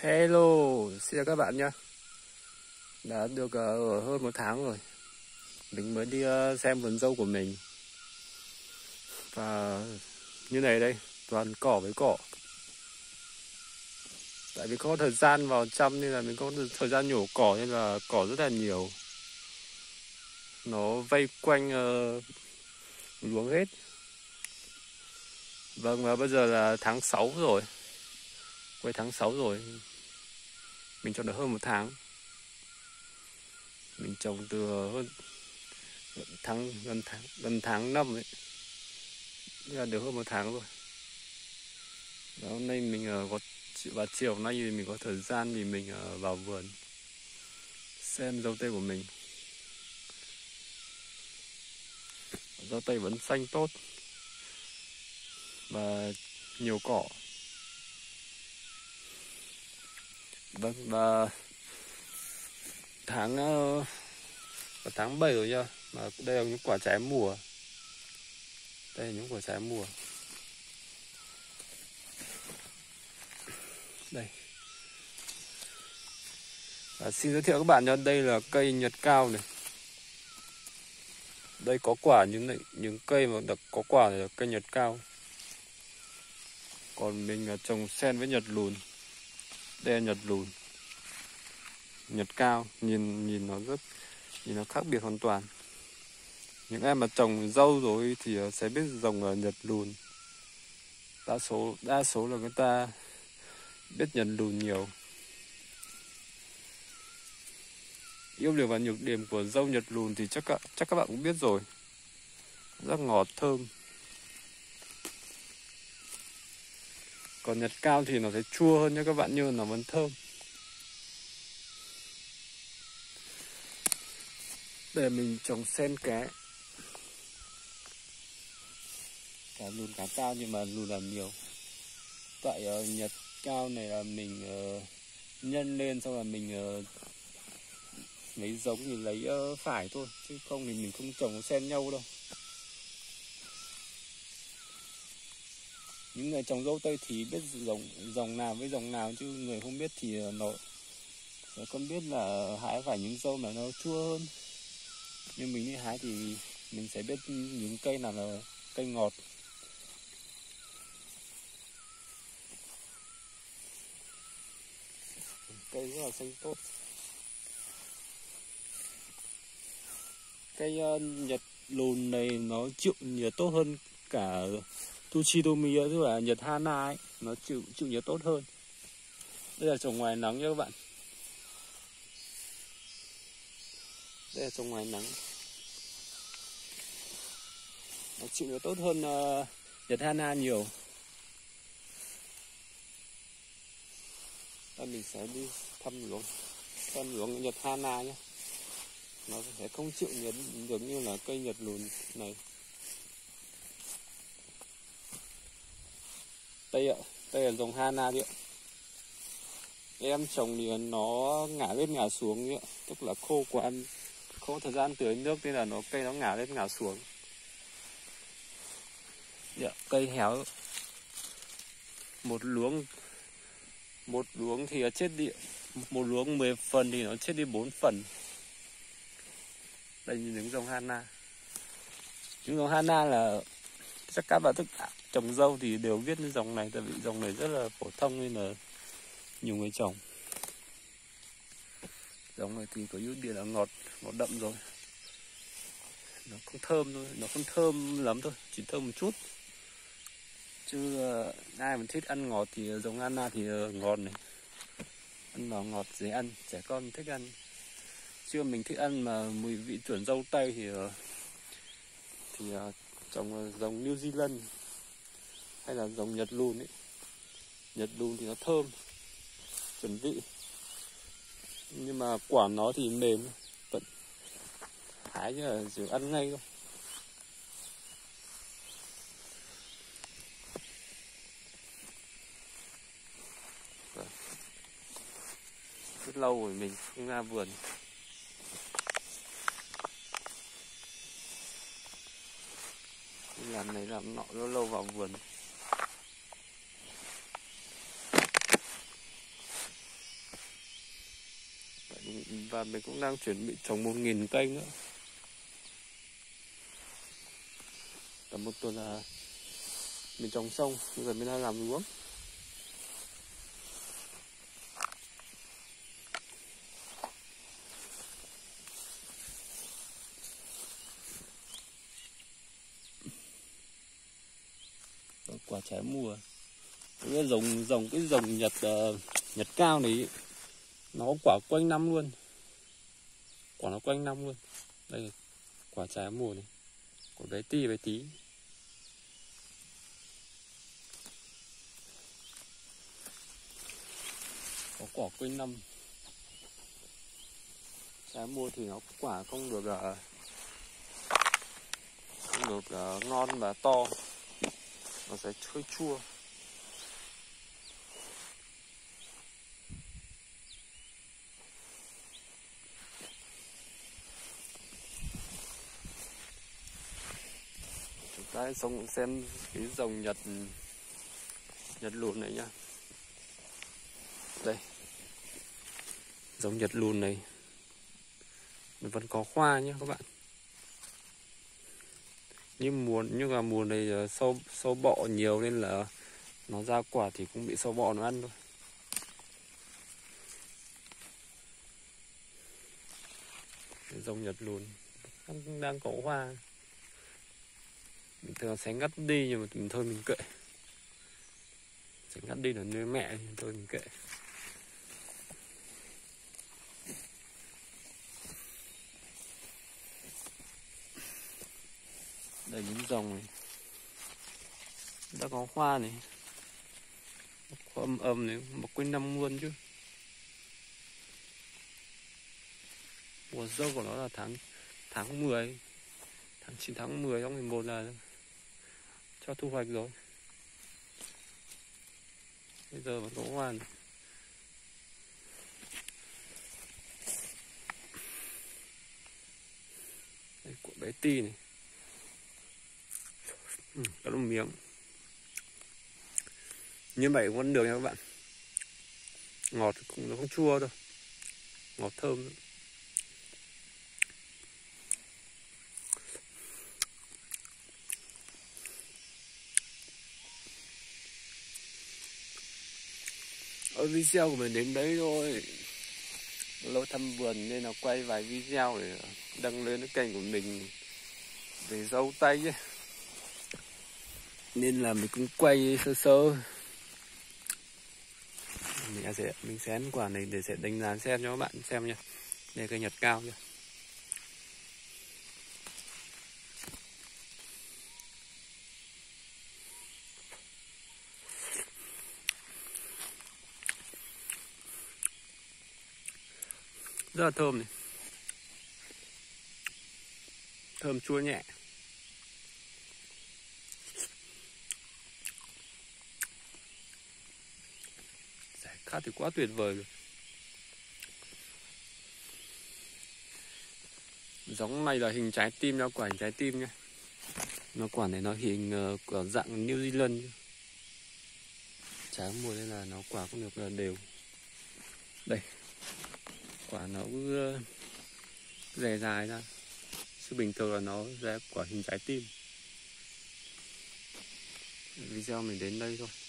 Hello, xin chào các bạn nhé. Đã được ở hơn 1 tháng rồi. Mình mới đi xem vườn dâu của mình. Và như này đây, toàn cỏ với cỏ. Tại vì có thời gian vào chăm nên là mình có thời gian nhổ cỏ, nên là cỏ rất là nhiều. Nó vây quanh luống hết. Vâng, và bây giờ là tháng 6 rồi. Quay tháng 6 rồi. Mình trồng được hơn 1 tháng. Mình trồng từ gần tháng 5 ấy. Nên là được hơn 1 tháng rồi. Và hôm nay mình và chiều nay thì mình có thời gian thì mình vào vườn xem dâu tây của mình. Dâu tây vẫn xanh tốt và nhiều cỏ. Vâng, và tháng 7 rồi nha. Mà đây là những quả trái mùa. Đây là những quả trái mùa. Đây. Và xin giới thiệu các bạn nhé, đây là cây nhật cao này. Đây có quả, những cây mà có quả này là cây nhật cao. Còn mình trồng xen với nhật lùn. Đây là nhật lùn. Nhật cao, nhìn nó khác biệt hoàn toàn. Những em mà trồng dâu rồi thì sẽ biết dòng nhật lùn. Đa số là người ta biết nhật lùn nhiều. Ưu điểm và nhược điểm của dâu nhật lùn thì chắc các bạn cũng biết rồi. Rất ngọt, thơm. Còn nhật cao thì nó sẽ chua hơn nha các bạn, nhưng nó vẫn thơm. Để mình trồng xen cá lùn cá cao, nhưng mà lùn là nhiều. Tại nhật cao này là mình nhân lên, xong là mình lấy giống thì lấy phải thôi, chứ không thì mình không trồng xen nhau đâu. Những người trồng dâu tây thì biết dòng nào với dòng nào, chứ người không biết thì nó không biết là hái phải những dâu mà nó chua hơn. Nhưng mình đi hái thì mình sẽ biết những cây nào là cây ngọt. Cây rất là xanh tốt. Cây nhật lùn này nó chịu nhiệt tốt hơn cả Tsuchitomi, tức là nhật Hana ấy, nó chịu nhiệt tốt hơn. Đây là trồng ngoài nắng nha các bạn. Đây là trồng ngoài nắng. Nó chịu nhiệt tốt hơn nhật Hana nhiều. Đây mình sẽ đi thăm luống nhật Hana nhé. Nó sẽ không chịu nhiệt được như là cây nhật lùn này. Đây là dòng Hana đấy ạ. Em trồng thì nó ngả lên ngả xuống đấy ạ. Tức là khô quá, không có thời gian tưới nước nên là cây nó ngả lên ngả xuống. Đấy ạ, cây héo. Một luống thì chết đi, một luống 10 phần thì nó chết đi 4 phần. Đây là những dòng Hana. Những dòng Hana là chắc các bạn trồng dâu thì đều biết những dòng này, tại vì dòng này rất là phổ thông nên là nhiều người trồng. Dòng này thì có ưu điểm là ngọt đậm rồi. Nó không thơm thôi, nó không thơm lắm thôi, chỉ thơm một chút. Chứ ai mà thích ăn ngọt thì dòng Hana thì ngọt này. Ăn vào ngọt dễ ăn, trẻ con thích ăn. Chứ mình thích ăn mà mùi vị chuẩn dâu tây thì trồng dòng New Zealand hay là dòng nhật lùn ấy. Nhật lùn thì nó thơm, chuẩn vị. Nhưng mà quả nó thì mềm, vẫn hái chứ chỉ ăn ngay thôi. Rất lâu rồi mình không ra vườn. Làm này làm nọ lâu vào vườn. Và mình cũng đang chuẩn bị trồng 1000 cây nữa. Tầm một tuần là mình trồng xong, bây giờ mình đang làm luống. Quả trái mùa. Cái dòng Nhật Cao này nó có quả quanh năm luôn. Quả nó quanh năm luôn. Đây quả trái mùa này. Quả bé tí. Có quả quanh năm. Trái mùa thì nó quả không được ngon và to. Nó sẽ hơi chua. Chúng ta xem cái dòng Nhật lùn này nhá. Đây. Dòng Nhật lùn này nó vẫn có hoa nhé các bạn. Nhưng mà mùa này sâu bọ nhiều nên là nó ra quả thì cũng bị sâu bọ nó ăn thôi. Dòng Nhật lùn đang có hoa. Mình thường sẽ ngắt đi nhưng mà mình kệ. Sẽ ngắt đi là nuôi mẹ nhưng thôi mình kệ. Đây những dòng này đã có hoa này, hoa âm này, mọc quanh năm luôn chứ. Mùa dâu của nó là tháng 10, tháng 9, tháng 10, tháng 11 là cho thu hoạch rồi. Bây giờ vẫn có hoa này. Đây, quả bé tí này. Đó là miếng. Như vậy cũng ăn được nha các bạn. Ngọt cũng nó không chua đâu. Ngọt thơm. Ở video của mình đến đấy thôi. Lâu thăm vườn nên là quay vài video để đăng lên cái kênh của mình về dâu tây ấy. Nên là mình cũng quay sơ. Mình sẽ ăn quả này để sẽ đánh giá xem cho các bạn xem nha. Đây cây Nhật Cao nha. Rất là thơm này. Thơm chua nhẹ. Giải khát thì quá tuyệt vời rồi. Giống này là hình trái tim nha, quả hình trái tim nha. Nó quả này nó hình quả dạng New Zealand. Trái mùa nên là nó quả cũng được là đều. Đây. Quả nó cứ dài ra. Chứ bình thường là nó ra quả hình trái tim. Video mình đến đây thôi.